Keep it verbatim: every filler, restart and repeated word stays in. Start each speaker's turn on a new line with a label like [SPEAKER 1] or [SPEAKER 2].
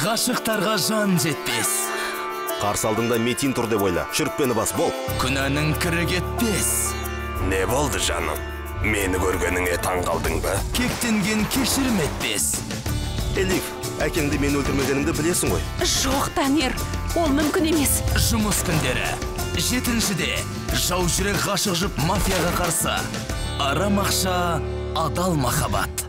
[SPEAKER 1] ғашықтарға жан жетпес.
[SPEAKER 2] Қарсы алдыңда метин тұр деп ойла. Шүріппені бас, бол.
[SPEAKER 1] Күнәнің кірі кетпес.
[SPEAKER 3] Не болды жаным? Мені көргеніңе таң қалдың ба?
[SPEAKER 1] Кектенген кешірім етпес.
[SPEAKER 2] Элиф, әкеңді мен өлтірмегенімді білесің ғой.
[SPEAKER 4] Жоқ, Танер, ол мүмкін емес.
[SPEAKER 1] Жұмыс күндері. Жетіншіде жау жүрек ғашық жұп мафияға қарсы. Арам ақша, адал махаббат.